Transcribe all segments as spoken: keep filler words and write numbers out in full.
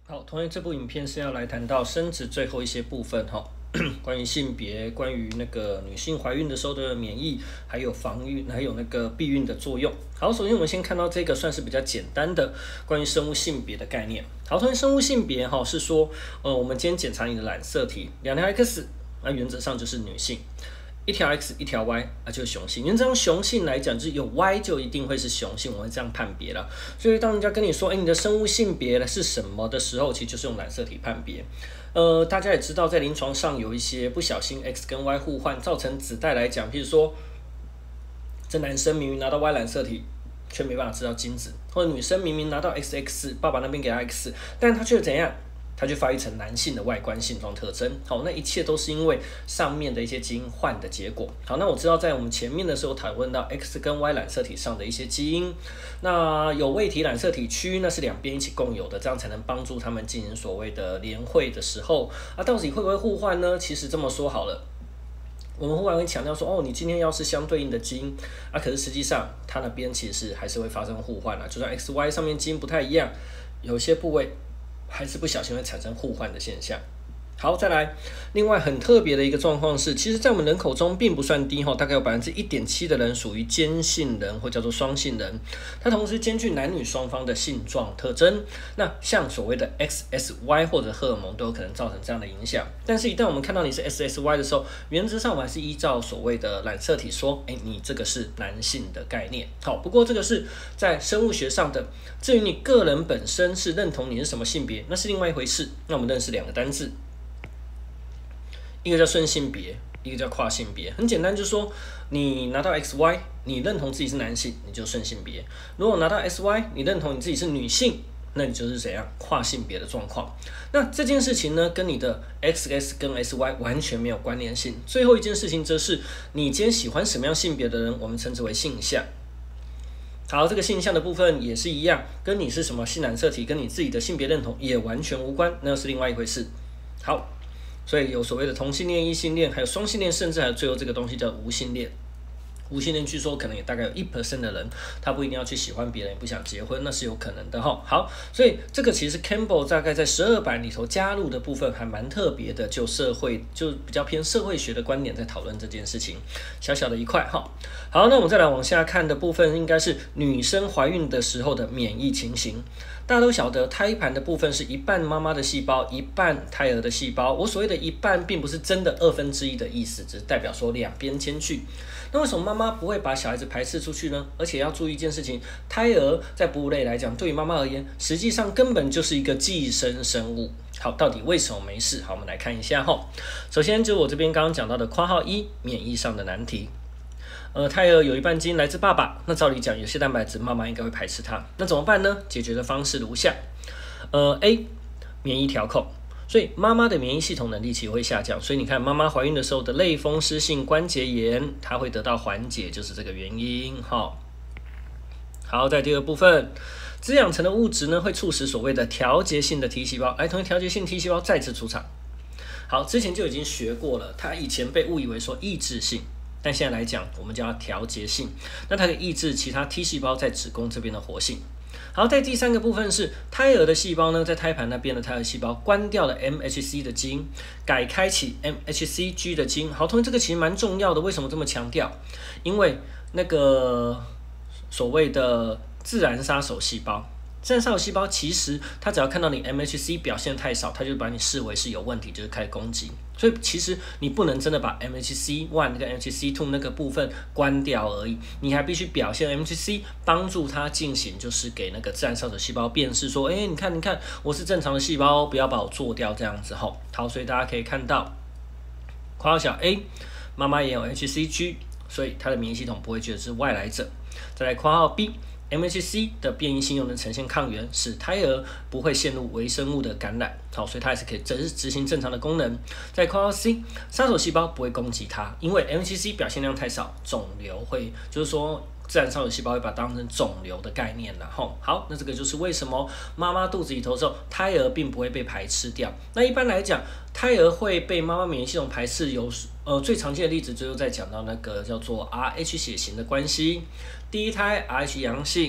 好，同样这部影片是要来谈到生殖最后一些部分哈，关于性别，关于那个女性怀孕的时候的免疫，还有防孕，还有那个避孕的作用。好，首先我们先看到这个算是比较简单的关于生物性别的概念。好，同样生物性别哈是说，呃，我们今天检查你的染色体，两条 X， 那原则上就是女性。一条 X 一条 Y 啊，就是雄性。原则上雄性来讲，就是有 Y 就一定会是雄性，我会这样判别了。所以当人家跟你说，哎、欸，你的生物性别是什么的时候，其实就是用染色体判别。呃，大家也知道，在临床上有一些不小心 X 跟 Y 互换，造成子代来讲，譬如说，这男生明明拿到 Y 染色体，却没办法知道精子，或者女生明明拿到 X X， 爸爸那边给他 X， 但是他却怎样？它就发育成男性的外观性状特征，好，那一切都是因为上面的一些基因换的结果。好，那我知道在我们前面的时候讨论到 X 跟 Y 染色体上的一些基因，那有位体染色体区，那是两边一起共有的，这样才能帮助他们进行所谓的联会的时候，啊，到底会不会互换呢？其实这么说好了。我们忽然会强调说，哦，你今天要是相对应的基因啊，可是实际上它那边其实还是会发生互换啦，就算 X Y 上面基因不太一样，有些部位还是不小心会产生互换的现象。好，再来，另外很特别的一个状况是，其实在我们人口中并不算低哈，大概有百分之一点七的人属于间性人或叫做双性人，它同时兼具男女双方的性状特征。那像所谓的 X S Y 或者荷尔蒙都有可能造成这样的影响。但是，一旦我们看到你是 X S Y 的时候，原则上我们还是依照所谓的染色体说，哎，你这个是男性的概念。好，不过这个是在生物学上的。至于你个人本身是认同你是什么性别，那是另外一回事。那我们认识两个单字。一个叫顺性别，一个叫跨性别。很简单，就是说你拿到 X Y， 你认同自己是男性，你就顺性别；如果拿到 S Y， 你认同你自己是女性，那你就是怎样跨性别的状况。那这件事情呢，跟你的 X X 跟 S Y 完全没有关联性。最后一件事情则是你今天喜欢什么样性别的人，我们称之为性向。好，这个性向的部分也是一样，跟你是什么性染色体，跟你自己的性别认同也完全无关，那是另外一回事。好。所以有所谓的同性恋、异性恋，还有双性恋，甚至还有最后这个东西叫无性恋。无性恋据说可能也大概有 百分之一 的人，他不一定要去喜欢别人，也不想结婚，那是有可能的哈。好，所以这个其实 Campbell 大概在十二版里头加入的部分还蛮特别的，就社会就比较偏社会学的观点在讨论这件事情，小小的一块哈。好，那我们再来往下看的部分，应该是女生怀孕的时候的免疫情形。大家都晓得，胎盘的部分是一半妈妈的细胞，一半胎儿的细胞。我所谓的一半，并不是真的二分之一的意思，只是代表说两边兼具。那为什么妈妈不会把小孩子排斥出去呢？而且要注意一件事情，胎儿在哺乳类来讲，对于妈妈而言，实际上根本就是一个寄生生物。好，到底为什么没事？好，我们来看一下哈。首先就是我这边刚刚讲到的括号一免疫上的难题。呃，胎儿有一半基因来自爸爸，那照理讲，有些蛋白质妈妈应该会排斥它，那怎么办呢？解决的方式如下：呃 ，A 免疫调控，所以妈妈的免疫系统能力其实会下降，所以你看妈妈怀孕的时候的类风湿性关节炎，它会得到缓解，就是这个原因哈。好，在第二部分，滋养成的物质呢，会促使所谓的调节性的 T 细胞，来，同时调节性 T 细胞再次出场。好，之前就已经学过了，它以前被误以为说抑制性。但现在来讲，我们叫它调节性，那它可以抑制其他 T 细胞在子宫这边的活性。好，在第三个部分是胎儿的细胞呢，在胎盘那边的胎儿细胞关掉了 M H C 的基因，改开启 M H C G 的基因。好，同时这个其实蛮重要的，为什么这么强调？因为那个所谓的自然杀手细胞。自然杀手细胞其实它只要看到你 M H C 表现太少，它就把你视为是有问题，就是开始攻击。所以其实你不能真的把 M H C 一 跟 M H C 二那个部分关掉而已，你还必须表现 M H C， 帮助它进行就是给那个自然杀手细胞辨识说，哎，你看你看，我是正常的细胞，不要把我做掉这样子吼。好，所以大家可以看到，括号小 A， 妈妈也有 H C G， 所以它的免疫系统不会觉得是外来者。再来括号 B。M H C 的变异性又能呈现抗原，使胎儿不会陷入微生物的感染，好，所以它还是可以执执行正常的功能。在括号 C， 杀手细胞不会攻击它，因为 M H C 表现量太少，肿瘤会就是说自然杀手细胞会把它当成肿瘤的概念了吼。好，那这个就是为什么妈妈肚子里头的时候，胎儿并不会被排斥掉。那一般来讲，胎儿会被妈妈免疫系统排斥有呃最常见的例子就是在讲到那个叫做 R H 血型的关系。第一胎 R H 阳性，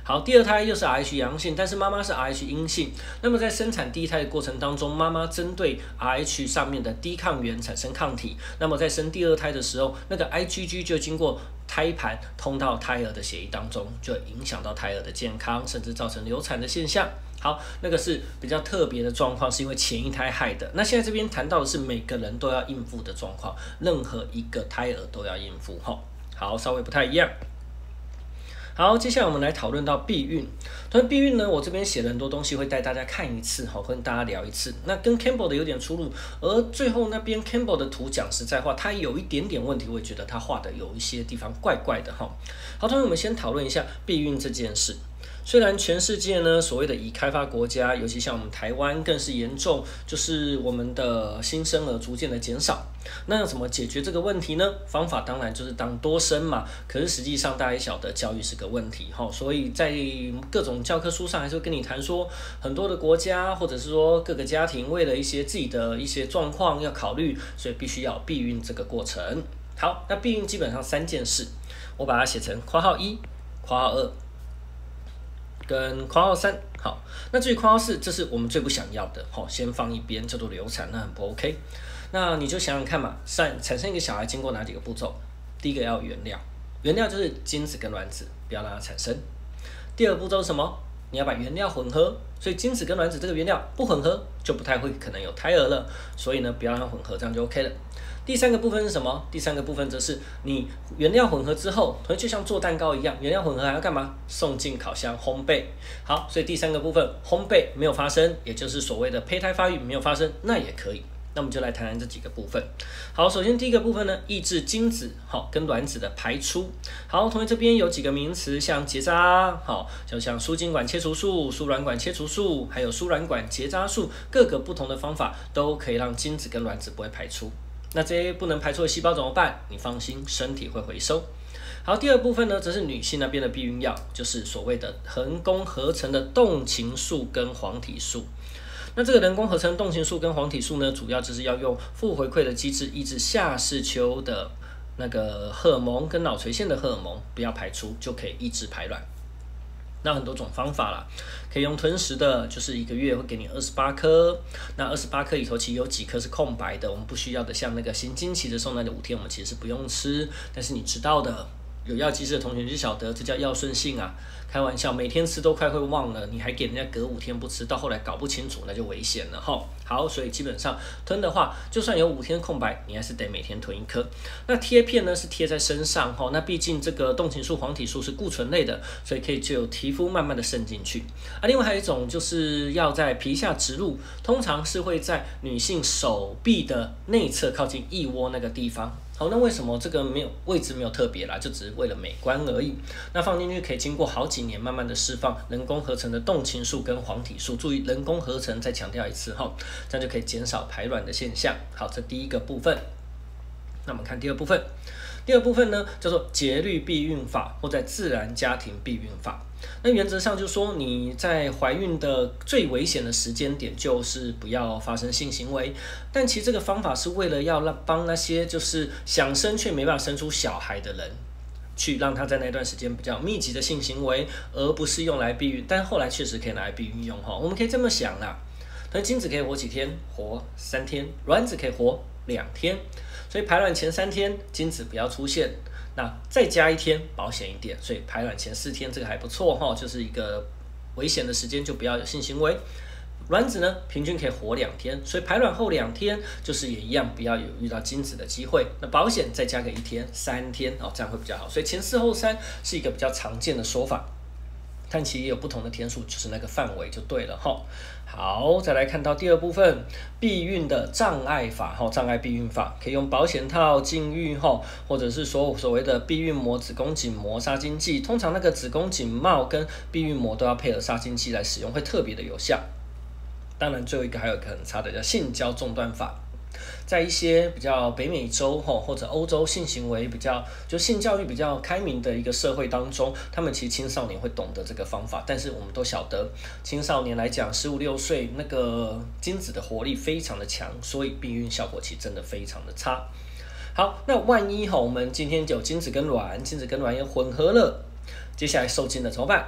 好，第二胎又是 R H 阳性，但是妈妈是 R H 阴性。那么在生产第一胎的过程当中，妈妈针对 R H 上面的低抗原产生抗体，那么在生第二胎的时候，那个 IgG 就经过胎盘通到胎儿的血液当中，就影响到胎儿的健康，甚至造成流产的现象。好，那个是比较特别的状况，是因为前一胎害的。那现在这边谈到的是每个人都要应付的状况，任何一个胎儿都要应付。好，稍微不太一样。好，接下来我们来讨论到避孕。关于避孕呢，我这边写了很多东西，会带大家看一次，好，跟大家聊一次。那跟 Campbell 的有点出入，而最后那边 Campbell 的图讲实在话，它有一点点问题，我也觉得他画的有一些地方怪怪的哈。好，同学我们先讨论一下避孕这件事。虽然全世界呢，所谓的已开发国家，尤其像我们台湾更是严重，就是我们的新生儿逐渐的减少。那要怎么解决这个问题呢？方法当然就是当多生嘛。可是实际上大家也晓得，教育是个问题哈，所以在各种教科书上还是会跟你谈说，很多的国家或者是说各个家庭为了一些自己的一些状况要考虑，所以必须要避孕这个过程。好，那避孕基本上三件事，我把它写成括号一、括号二。跟括号三，好，那至于括号四，这是我们最不想要的，好，先放一边，叫做流产，那很不 OK。那你就想想看嘛，产产生一个小孩经过哪几个步骤？第一个要有原料，原料就是精子跟卵子，不要让它产生。第二个步骤是什么？你要把原料混合，所以精子跟卵子这个原料不混合，就不太会可能有胎儿了。所以呢，不要让它混合，这样就 OK 了。第三个部分是什么？第三个部分则是你原料混合之后，就像做蛋糕一样，原料混合还要干嘛？送进烤箱烘焙。好，所以第三个部分烘焙没有发生，也就是所谓的胚胎发育没有发生，那也可以。那我们就来谈谈这几个部分。好，首先第一个部分呢，抑制精子好跟卵子的排出。好，同学这边有几个名词，像结扎，好，就像输精管切除术、输卵管切除术，还有输卵管结扎术，各个不同的方法都可以让精子跟卵子不会排出。那这些不能排出的细胞怎么办？你放心，身体会回收。好，第二部分呢，则是女性那边的避孕药，就是所谓的人工合成的动情素跟黄体素。那这个人工合成动情素跟黄体素呢，主要就是要用负回馈的机制抑制下视丘的那个荷尔蒙跟脑垂腺的荷尔蒙不要排出，就可以抑制排卵。那很多种方法啦，可以用吞食的，就是一个月会给你二十八颗，那二十八颗里头其实有几颗是空白的，我们不需要的，像那个行经期的时候那五天我们其实是不用吃，但是你知道的，有药剂师的同学就晓得，这叫药顺性啊。开玩笑，每天吃都快会忘了，你还给人家隔五天不吃，到后来搞不清楚，那就危险了哈。好，所以基本上吞的话，就算有五天空白，你还是得每天吞一颗。那贴片呢是贴在身上哈，那毕竟这个动情素、黄体素是固醇类的，所以可以就有皮肤慢慢的渗进去。啊，另外还有一种就是要在皮下植入，通常是会在女性手臂的内侧靠近腋窝那个地方。好，那为什么这个没有位置没有特别啦，就只是为了美观而已。那放进去可以经过好几年，慢慢的释放人工合成的动情素跟黄体素。注意人工合成，再强调一次哈，这样就可以减少排卵的现象。好，这第一个部分。那我们看第二部分。第二部分呢，叫做节律避孕法或者自然家庭避孕法。那原则上就说你在怀孕的最危险的时间点就是不要发生性行为，但其实这个方法是为了要让帮那些就是想生却没办法生出小孩的人，去让他在那段时间比较密集的性行为，而不是用来避孕。但后来确实可以拿来避孕用哈，我们可以这么想啦，但精子可以活几天？活三天，卵子可以活两天。所以排卵前三天精子不要出现，那再加一天保险一点，所以排卵前四天这个还不错哈，就是一个危险的时间就不要有性行为。卵子呢平均可以活两天，所以排卵后两天就是也一样不要有遇到精子的机会。那保险再加个一天，三天哦，这样会比较好。所以前四后三是一个比较常见的说法。但其实也有不同的天数，就是那个范围就对了哈。好，再来看到第二部分，避孕的障碍法哈，障碍避孕法可以用保险套、禁欲哈，或者是说所谓的避孕膜、子宫颈膜、杀精剂。通常那个子宫颈帽跟避孕膜都要配合杀精剂来使用，会特别的有效。当然，最后一个还有一个很差的叫性交中断法。在一些比较北美洲或者欧洲性行为比较就性教育比较开明的一个社会当中，他们其实青少年会懂得这个方法，但是我们都晓得青少年来讲十五六岁那个精子的活力非常的强，所以避孕效果其实真的非常的差。好，那万一我们今天有精子跟卵，精子跟卵也混合了，接下来受精了怎么办？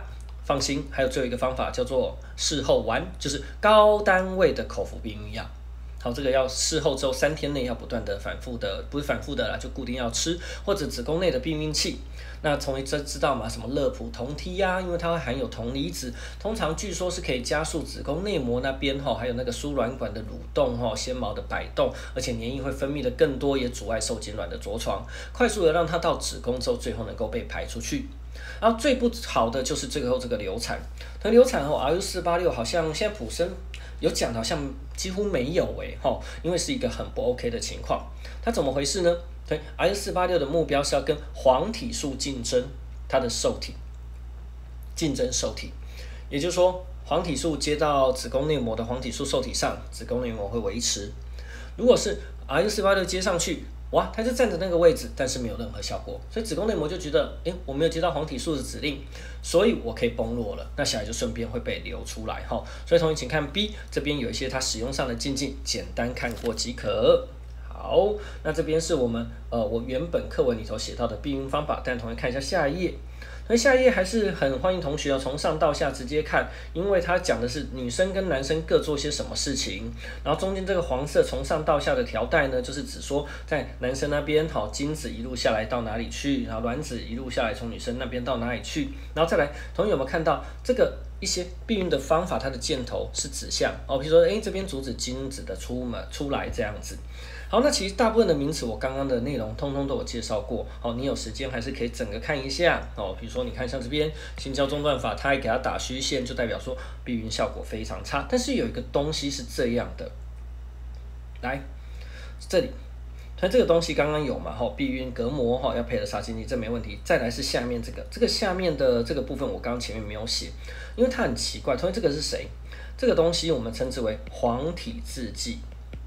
放心，还有最后一个方法叫做事后丸，就是高单位的口服避孕药。好，这个要事后之后三天内要不断的反复的，不是反复的啦，就固定要吃，或者子宫内的避孕器。那从这知道嘛，什么乐普酮体呀，因为它会含有酮离子，通常据说是可以加速子宫内膜那边哈，还有那个输卵管的蠕动哈，纤毛的摆动，而且黏液会分泌的更多，也阻碍受精卵的着床，快速的让它到子宫之后，最后能够被排出去。然后最不好的就是最后这个流产，那流产后 R U 四八六好像现在普生有讲好像几乎没有诶哈，因为是一个很不 OK 的情况。它怎么回事呢？对 ，R U 四八六的目标是要跟黄体素竞争它的受体，竞争受体，也就是说黄体素接到子宫内膜的黄体素受体上，子宫内膜会维持。如果是 R U 四八六接上去，哇，它就站在那个位置，但是没有任何效果，所以子宫内膜就觉得，哎，我没有接到黄体素的指令，所以我可以崩落了，那小孩就顺便会被流出来哈。所以同学请看 B 这边有一些它使用上的禁忌，简单看过即可。好，那这边是我们呃我原本课文里头写到的避孕方法，但同学看一下下一页。所以下一页还是很欢迎同学要从上到下直接看，因为它讲的是女生跟男生各做些什么事情，然后中间这个黄色从上到下的条带呢，就是指说在男生那边好，精子一路下来到哪里去，然后卵子一路下来从女生那边到哪里去，然后再来，同学有没有看到这个一些避孕的方法，它的箭头是指向哦，比如说哎这边阻止精子的出门出来这样子。好，那其实大部分的名词我刚刚的内容通通都有介绍过，好，你有时间还是可以整个看一下哦。比如说你看像这边性交中断法，它还给它打虚线，就代表说避孕效果非常差。但是有一个东西是这样的，来这里，它这个东西刚刚有嘛，哈，避孕隔膜哈要配合杀精剂，这没问题。再来是下面这个，这个下面的这个部分我刚刚前面没有写，因为它很奇怪。同学，这个是谁？这个东西我们称之为黄体制剂。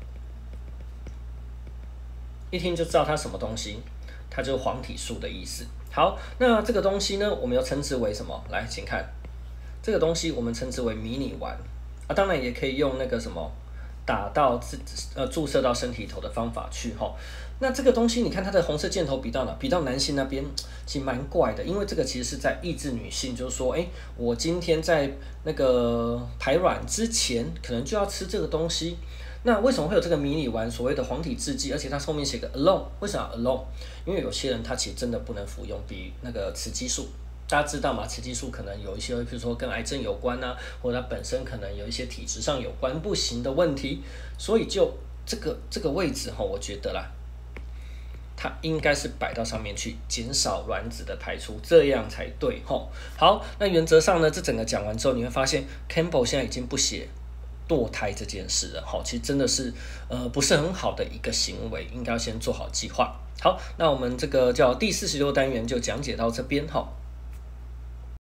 一听就知道它什么东西，它就是黄体素的意思。好，那这个东西呢，我们又称之为什么？来，请看，这个东西我们称之为迷你丸啊，当然也可以用那个什么打到自呃注射到身体头的方法去哈。那这个东西，你看它的红色箭头比到哪？比到男性那边，其实蛮怪的，因为这个其实是在抑制女性，就是说，哎，我今天在那个排卵之前，可能就要吃这个东西。那为什么会有这个迷你丸所谓的黄体制剂，而且它后面写个 alone， 为什么 alone？ 因为有些人他其实真的不能服用比那个雌激素，大家知道吗？雌激素可能有一些，比如说跟癌症有关啊，或者它本身可能有一些体质上有关不行的问题，所以就这个这个位置哈，我觉得啦，它应该是摆到上面去，减少卵子的排出，这样才对哈。好，那原则上呢，这整个讲完之后，你会发现 Campbell 现在已经不写堕胎这件事了，好，其实真的是呃不是很好的一个行为，应该要先做好计划。好，那我们这个叫第四十六单元就讲解到这边哈。